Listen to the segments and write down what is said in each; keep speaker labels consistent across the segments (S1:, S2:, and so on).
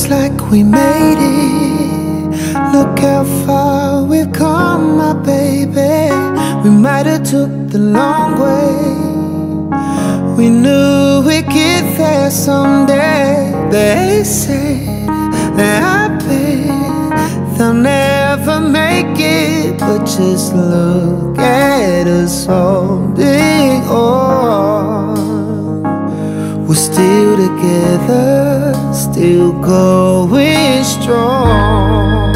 S1: Looks like we made it. Look how far we've come, my baby. We might have took the long way. We knew we'd get there someday. They said that I bet they'll never make it, but just look at us holding on. We're still together, still going strong.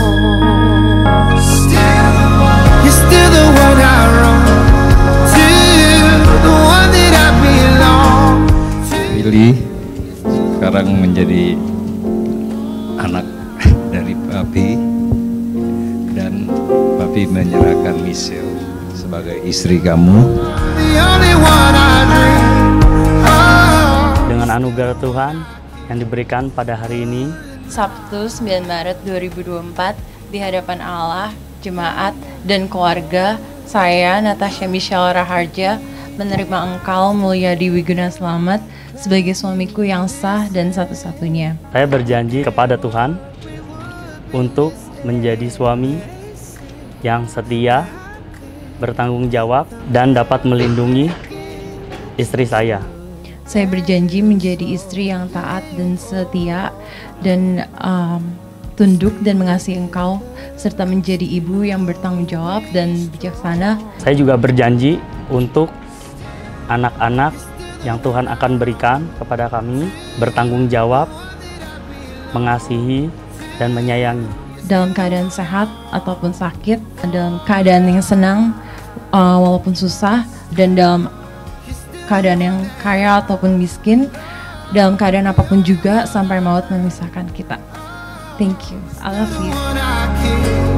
S1: You're still the one I run to, the one that I belong to.
S2: Willy sekarang menjadi anak dari Papi, dan Papi menyerahkan Michelle sebagai istri kamu.
S1: The only one I dream.
S3: Dengan anugerah Tuhan yang diberikan pada hari ini,
S4: Sabtu 9 Maret 2024, di hadapan Allah, jemaat, dan keluarga, saya, Natasha Michelle Raharja, menerima Engkau, Mulyadi Wiguna Slamet, sebagai suamiku yang sah dan satu-satunya.
S3: saya berjanji kepada Tuhan untuk menjadi suami yang setia, bertanggung jawab, dan dapat melindungi istri saya.
S4: Saya berjanji menjadi istri yang taat dan setia, dan tunduk dan mengasihi Engkau, serta menjadi ibu yang bertanggung jawab dan bijaksana.
S3: Saya juga berjanji untuk anak-anak yang Tuhan akan berikan kepada kami, bertanggung jawab, mengasihi, dan menyayangi.
S4: Dalam keadaan sehat ataupun sakit, dalam keadaan yang senang walaupun susah, dan dalam keadaan yang kaya ataupun miskin, dalam keadaan apapun juga sampai maut memisahkan kita. Thank you. I love you.